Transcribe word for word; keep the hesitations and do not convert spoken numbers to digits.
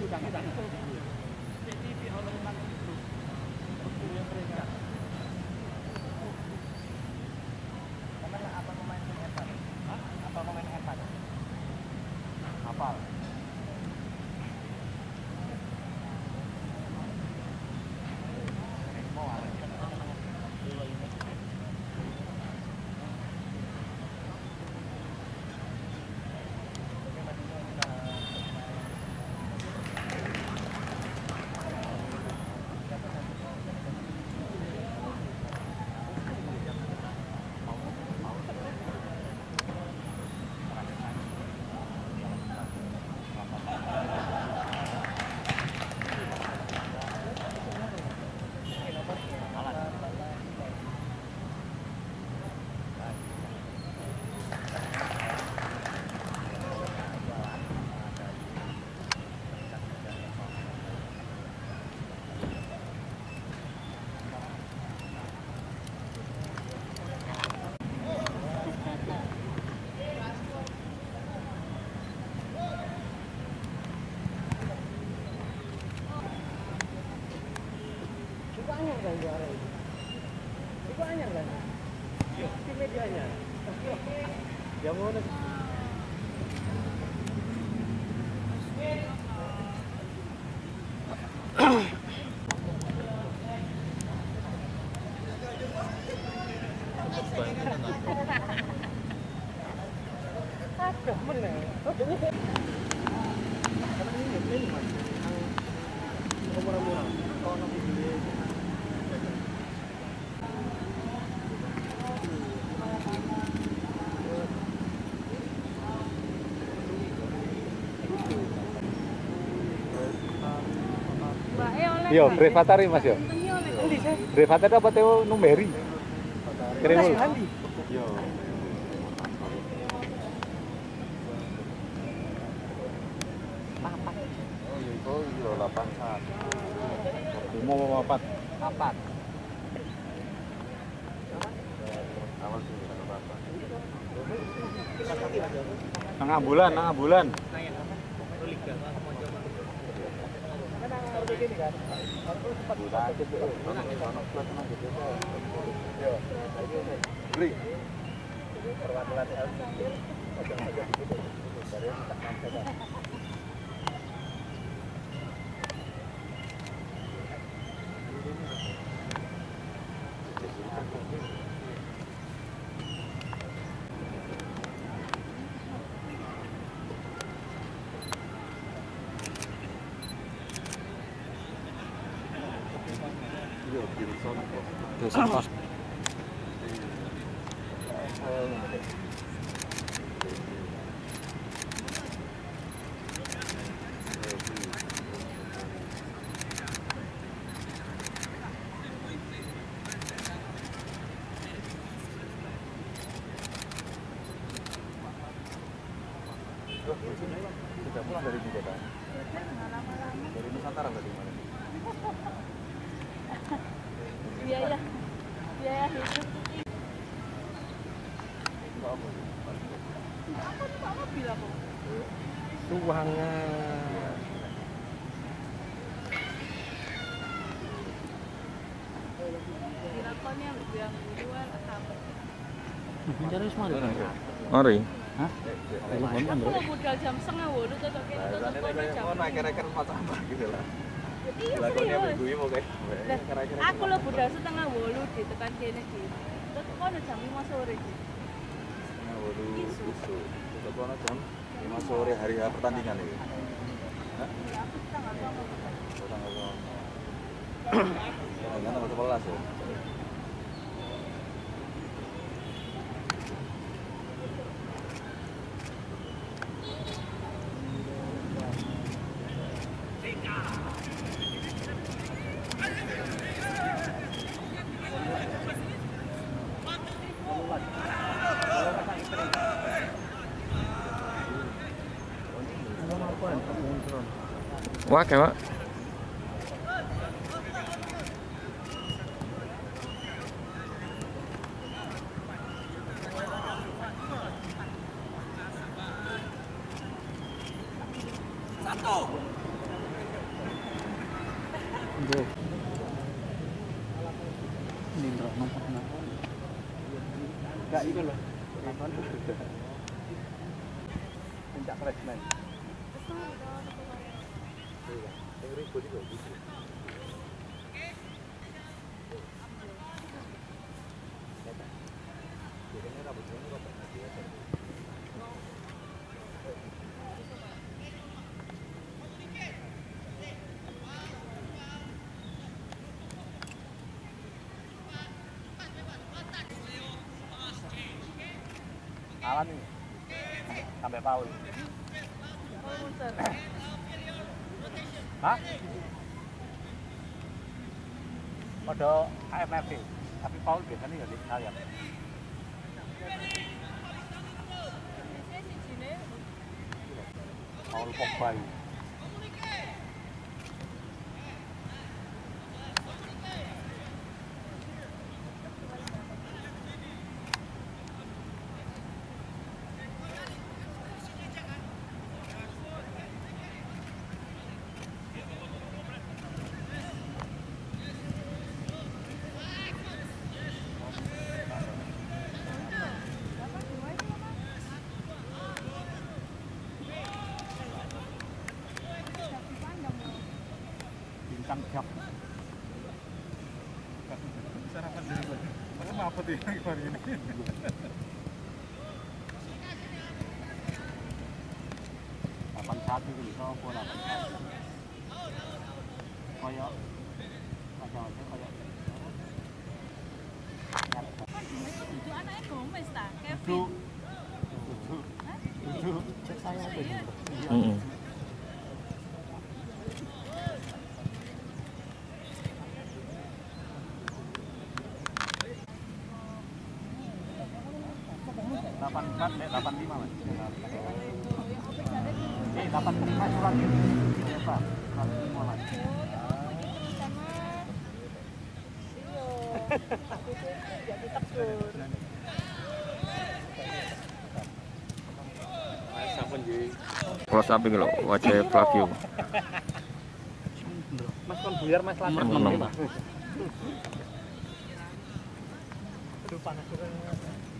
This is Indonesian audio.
Iku anyar kan? Iya. Di medianya. Yang mana? Agak mana? Karena ini ini mas, yang murah-murah. Kalau nanti beli Yo, Brevatari Mas yo. Brevatari apa teo numeri? Kremul. Yo. papat. Oh iya itu yo delapan satu. Mau papat. Papat. Awal sih berapa? Tengah bulan, tengah bulan. Beri. Dosa kos. Sudah pulang dari Jakarta? Dari Nusantara berarti mana? Biaya biaya hidup apa mobil aku Tuangan. dilakonnya bilang jual apa Mencari semua. Mari. Hah? aku lo budal jam setengah waduh tetap kayak tutup kono jam Oh, naik-naik pas apa gitu lah. iya Lakonnya serius ibu mau kayak. Lah, aku lo budal setengah walu di tekan kene di tetep kono jam lima sore di Nah, waduh, isu. Tetap kono jam lima sore hari pertandingan itu. Hah? aku setengah kono Tanggal berapa? Kan tanggal sebelas ya. Wah, kayak satu. Bu. Ini ndak nomor kenapa? Enggak itu loh. Kapan berbeda. Puncak Kresmen. Yang ribut itu gitu. Awan ini sampai Paul. Hah? Pada A M F, tapi Paul biasanya ya di sayap. Paul Pogba. Bintang jam. Sarapan dari gue. Macam apa tuh yang hari ini? Delapan satu itu bisa apa delapan satu? Koyok, macam-macam koyok. Itu anaknya Gomez ta, Kevin. Tujuh, tujuh, tujuh. Cek saya apa ini? Mm-mm. Delapan empat, delapan lima mas. Eh, delapan lima surat ini. Apa? Surat lima mas. Close up iki lho, wajah Flavio. Mas kon buyar mas lanang. Enam. Aduh panas.